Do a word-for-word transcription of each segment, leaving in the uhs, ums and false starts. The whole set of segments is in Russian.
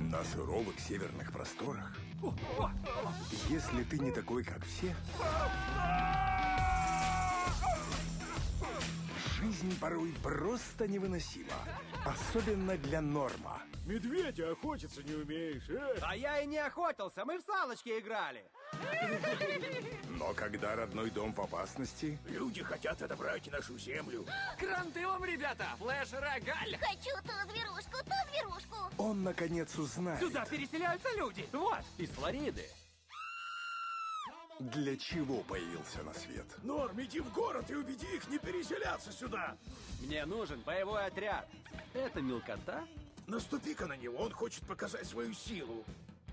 На суровых северных просторах, если ты не такой, как все, жизнь порой просто невыносима. Особенно для Норма. Медведя охотиться не умеешь, э? А я и не охотился, мы в салочки играли. Но когда родной дом в опасности... Люди хотят отобрать нашу землю. Кранты вам, ребята! Флэш, рогаль! Хочу ту зверушку, ту зверушку! Он, наконец, узнает, Сюда переселяются люди! Вот! Из Флориды. для чего появился на свет. Норм, иди в город и убеди их не переселяться сюда. Мне нужен боевой отряд. Это мелкота? Наступи-ка на него, он хочет показать свою силу.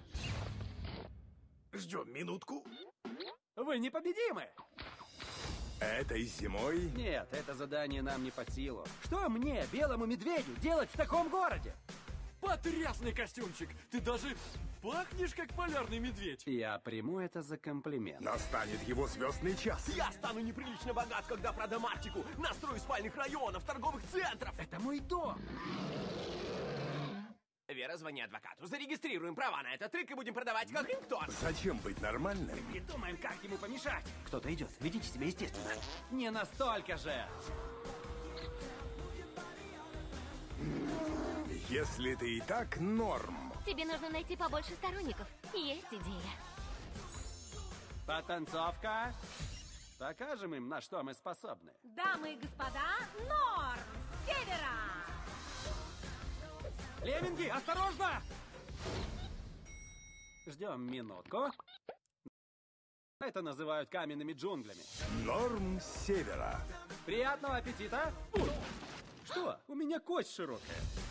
Ждем минутку. Вы непобедимы! Этой зимой Нет, это задание нам не под силу. Что мне, белому медведю, делать в таком городе? Потрясный костюмчик! Ты даже пахнешь, как полярный медведь! Я приму это за комплимент. настанет его звездный час. Я стану неприлично богат, когда продам Арктику, настрою спальных районов, торговых центров! Это мой дом! Вера, звони адвокату. Зарегистрируем права на этот трек и будем продавать как рингтон. Зачем быть нормальным, И думаем, как ему помешать. Кто-то идет, ведите себя естественно. Не настолько же! если ты и так Норм? Тебе нужно найти побольше сторонников. Есть идея. Потанцовка. Покажем им, на что мы способны. Дамы и господа, Норм Севера! Лемминги, осторожно! Ждем минутку. Это называют каменными джунглями. Норм Севера. Приятного аппетита! Ой, что? У меня кость широкая.